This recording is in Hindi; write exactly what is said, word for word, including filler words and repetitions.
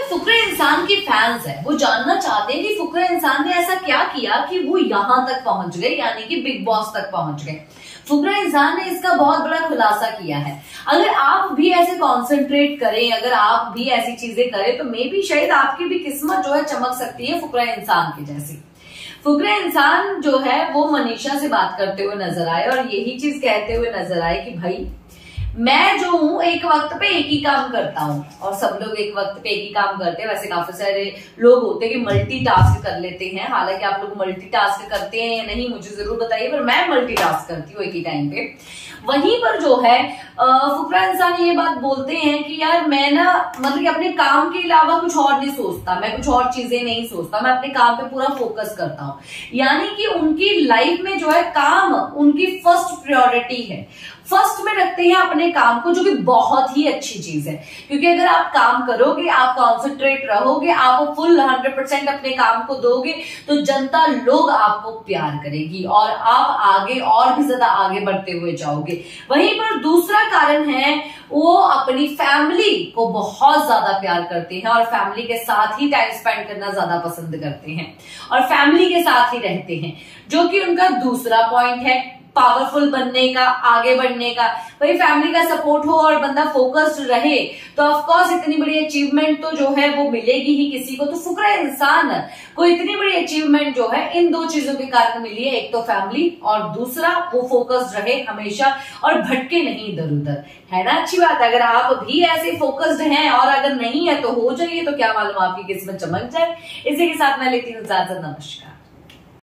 फुकरे इंसान के फैंस हैं, वो जानना चाहते हैं कि फुकरे इंसान ने ऐसा क्या किया कि वो यहां तक पहुंच गए, यानी कि बिग बॉस तक पहुंच गए। फुकरे इंसान ने इसका बहुत बड़ा खुलासा किया है। अगर आप भी ऐसे कॉन्सेंट्रेट करें, अगर आप भी ऐसी चीजें करें, तो मे बी शायद आपकी भी किस्मत जो है चमक सकती है फुकरे इंसान की जैसी। फुकरे इंसान जो है वो मनीषा से बात करते हुए नजर आए और यही चीज कहते हुए नजर आए कि भाई मैं जो हूं एक वक्त पे एक ही काम करता हूं, और सब लोग एक वक्त पे एक ही काम करते हैं। वैसे काफी सारे लोग होते हैं कि मल्टीटास्क कर लेते हैं, हालांकि आप लोग मल्टीटास्क करते हैं या नहीं मुझे जरूर बताइए, पर मैं मल्टीटास्क करती हूँ एक ही टाइम पे। वहीं पर जो है फुकरा इंसान ये बात बोलते हैं कि यार मैं ना मतलब कि अपने काम के अलावा कुछ और नहीं सोचता, मैं कुछ और चीजें नहीं सोचता, मैं अपने काम पे पूरा फोकस करता हूँ। यानी कि उनकी लाइफ में जो है काम उनकी फर्स्ट प्रायोरिटी है, फर्स्ट में रखते हैं अपने काम को, जो कि बहुत ही अच्छी चीज है। क्योंकि अगर आप काम करोगे, आप कॉन्सेंट्रेट रहोगे, आप फुल हंड्रेड परसेंट अपने काम को दोगे, तो जनता लोग आपको प्यार करेगी और आप आगे और भी ज्यादा आगे बढ़ते हुए जाओगे। वहीं पर दूसरा कारण है वो अपनी फैमिली को बहुत ज्यादा प्यार करते हैं और फैमिली के साथ ही टाइम स्पेंड करना ज्यादा पसंद करते हैं और फैमिली के साथ ही रहते हैं, जो कि उनका दूसरा पॉइंट है पावरफुल बनने का, आगे बढ़ने का। भाई फैमिली का सपोर्ट हो और बंदा फोकस्ड रहे तो ऑफ कोर्स इतनी बड़ी अचीवमेंट तो जो है वो मिलेगी ही किसी को। तो फुकरा इंसान को इतनी बड़ी अचीवमेंट जो है इन दो चीजों के कारण मिली है, एक तो फैमिली और दूसरा वो फोकस्ड रहे हमेशा और भटके नहीं इधर उधर, है ना। अच्छी बात है, अगर आप भी ऐसे फोकस्ड हैं और अगर नहीं है तो हो जाइए, तो क्या मालूम आपकी किस्मत चमक जाए। इसी के साथ मैं लेती हूँ इजाजत, नमस्कार।